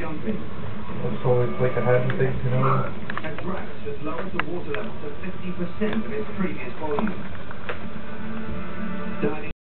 jumping. It's always like ahead and things, you know. And Drax has lowered the water level to 50% of its previous volume.